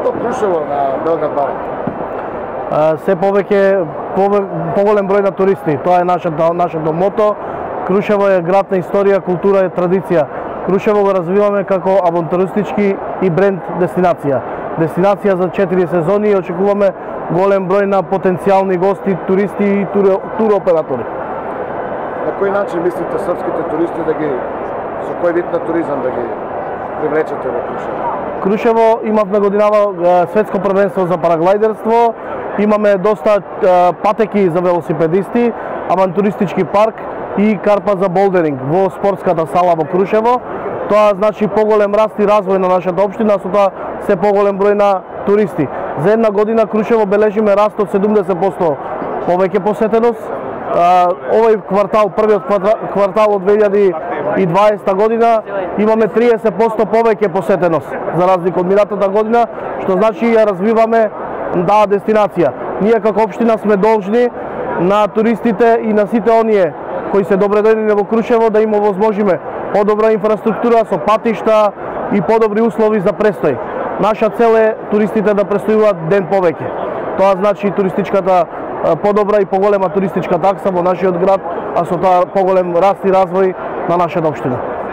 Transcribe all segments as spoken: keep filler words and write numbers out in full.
Зошто Крушево на Белград бар? Се повеќе поголем број на туристи. Тоа е нашето нашето мото. Крушево е град на историја, култура и традиција. Крушево го развиваме како авантуристички и бренд дестинација. Дестинација за четири сезони и очекуваме голем број на потенцијални гости, туристи и туроператори. На кој начин мислите српските туристи да ги, со кој вид на туризам да ги привлечете во Крушево? Крушево имавме годинава светско првенство за параглайдерство, имаме доста патеки за велосипедисти, авантуристички парк и карпа за болдеринг во спортската сала во Крушево. Тоа значи поголем раст и развој на нашата општина, со тоа се поголем број на туристи. За една година Крушево бележиме раст од седумдесет проценти повеќе посетеност. Овој квартал, првиот квартал од две илјади и дваесета година, имаме триесет проценти повеќе посетеност за разлика од минатата година, што значи ја развиваме таа дестинација. Ние како општина сме должни на туристите и на сите оние кои се добредојдени во Крушево да им овозможиме подобра инфраструктура со патишта и подобри услови за престој. Наша цел е туристите да престојуваат ден повеќе. Тоа значи туристичката подобра и поголема туристичка такса во нашиот град, а со тоа поголем раст и развој на нашата општина.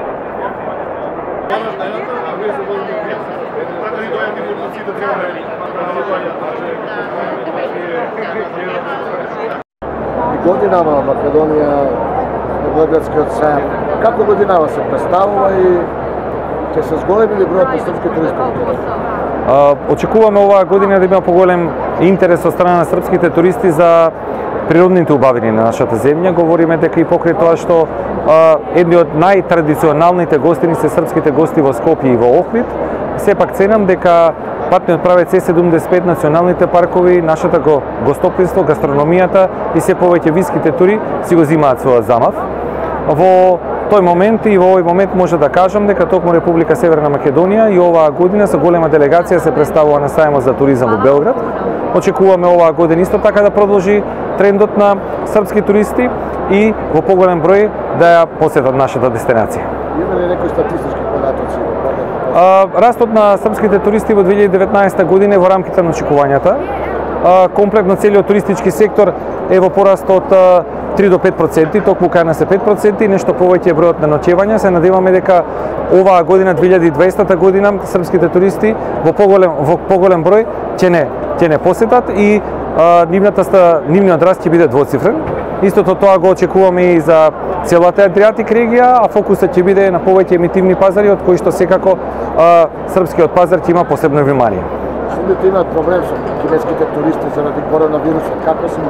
Годинава Македонија, Белградскиот сајам, како годинава се представува и ќе се зголеми ли бројот на српски туристи? Очекуваме оваа година да има поголем интерес од страна на српските туристи за природните убавини на нашата земја. Говориме дека и покрај тоа што едни од најтрадиционалните гостини се српските гости во Скопје и во Охрид. Сепак ценам дека патниот правец е седумдесет и пет националните паркови, нашата го гостопинство, гастрономијата и се повеќе виските тури си го зимаат својот замав. Во тој момент и во овој момент може да кажам дека токму Република Северна Македонија и оваа година со голема делегација се представува на сајмот за туризам во Белград. Очекуваме оваа година исто така да продолжи трендот на српски туристи и во поголем број да ја посетат нашата дестинација. Има ли некои статистички податоци? Растот на српските туристи во две илјади и деветнаесета година е во рамките на очекувањата. Комплетно целиот туристички сектор е во пораст од три до пет проценти, токму кај нас е пет проценти, нешто повеќе е бројот на ноќевања. Се надеваме дека оваа година, две илјади и дваесета година, српските туристи во поголем во поголем број ќе не ќе не посетат и нивната нивниот раст ќе биде двоцифрен. Истото тоа го очекуваме и за целата Адриатик регија, а фокусот ќе биде на повеќе емитивни пазари, од кои што секако а, српскиот пазар ќе има посебно внимание. Судите имаат проблем со кинеските туристи заради коронавирусот. Како се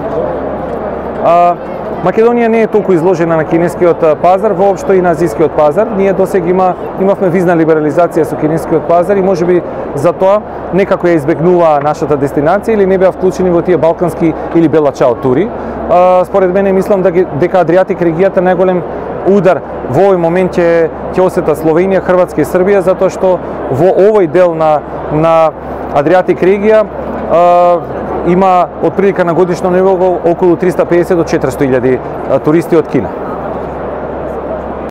А, Македонија не е толку изложена на кинескиот пазар, воопшто и на азискиот пазар. Ние досега има, имавме визна либерализација со кинескиот пазар и можеби за тоа некако ја избегнува нашата дестинација или не беа вклучени во тие балкански или белачао тури. А, според мене мислам да дека Адриатик регијата најголем удар во овој момент ќе ќе осета Словенија, Хрватска и Србија, затоа што во овој дел на на Адриатик регија а, има од прилика на годишно ниво околу триста и педесет до четиристотини илјади туристи од Кина.